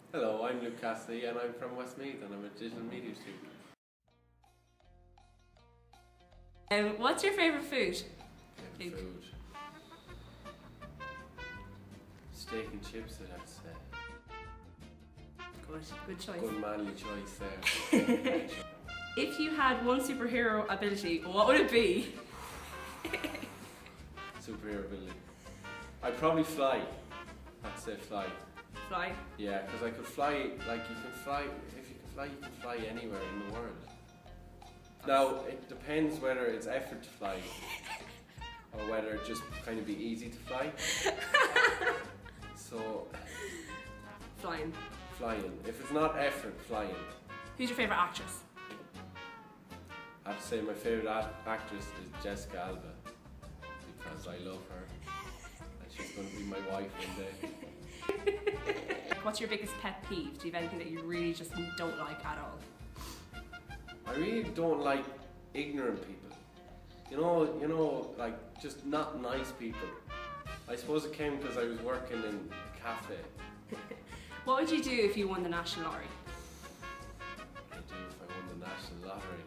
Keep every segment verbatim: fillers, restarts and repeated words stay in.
Hello, I'm Luke Cassidy and I'm from Westmeath and I'm a digital media student. Um, what's your favourite food? Favorite food? Steak and chips, I'd have to say. Good, good choice. Good manly choice there. If you had one superhero ability, what would it be? Superhero ability. I'd probably fly. I'd say fly. Fly? Yeah, because I could fly, like you can fly, if you can fly, you can fly anywhere in the world. Now, it depends whether it's effort to fly or whether it just kind of be easy to fly. So, Flying. flying. If it's not effort, flying. Who's your favourite actress? I have to say my favourite act actress is Jessica Alba because I love her and she's going to be my wife one day. What's your biggest pet peeve? Do you have anything that you really just don't like at all? I really don't like ignorant people. You know, you know, like just not nice people. I suppose it came because I was working in a cafe. What would you do if you won the national lottery? What would I do if I won the national lottery?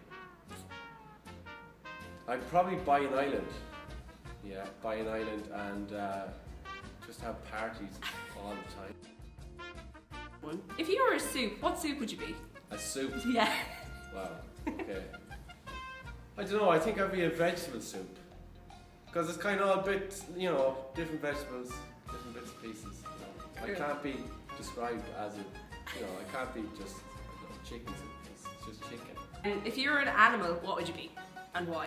I'd probably buy an island. Yeah, buy an island and uh, just have parties all the time. One. If you were a soup, what soup would you be? A soup? Yeah. Wow, okay. I don't know, I think I'd be a vegetable soup. Because it's kind of a bit, you know, different vegetables, different bits and pieces. You know. I can't be described as a, you know, I can't be just, I don't know, chicken soup. It's just chicken. And if you were an animal, what would you be? And why?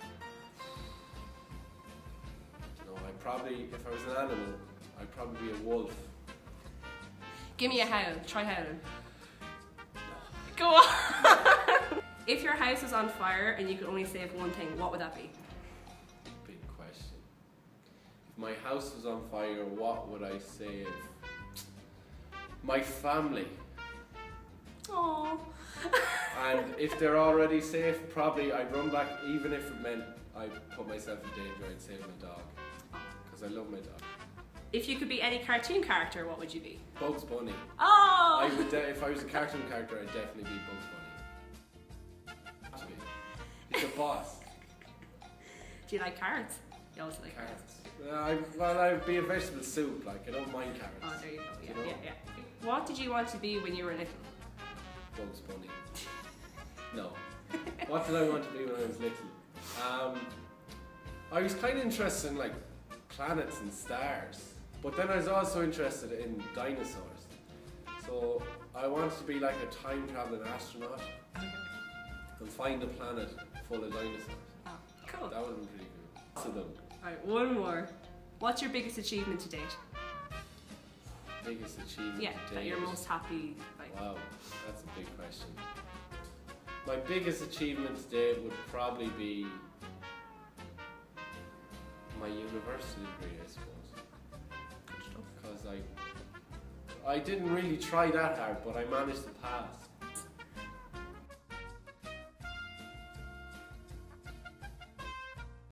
You know, I'd probably, if I was an animal, I'd probably be a wolf. Give me a howl. Try howling. Go on! If your house was on fire and you could only save one thing, what would that be? Big question. If my house was on fire, what would I save? My family. Aww. And if they're already safe, probably I'd run back, even if it meant I put myself in danger, I'd save my dog. Because I love my dog. If you could be any cartoon character, what would you be? Bugs Bunny. Oh! I would de if I was a cartoon character, I'd definitely be Bugs Bunny. To be. He's a boss. Do you like carrots? You also like carrots. carrots. Uh, I, well, I'd be a vegetable soup, like, I don't mind carrots. Oh, there you go. Yeah, you know? yeah, yeah. What did you want to be when you were little? Bugs Bunny. No. What did I want to be when I was little? Um, I was kind of interested in, like, planets and stars. But then I was also interested in dinosaurs. So I wanted to be like a time traveling astronaut and find a planet full of dinosaurs. Oh, cool. That would have been pretty cool. Lots of them. Alright, one more. What's your biggest achievement to date? Biggest achievement Yeah, to that date. you're most happy like. Wow, that's a big question. My biggest achievement to date would probably be my university degree, I suppose. Because I, I didn't really try that hard, but I managed to pass.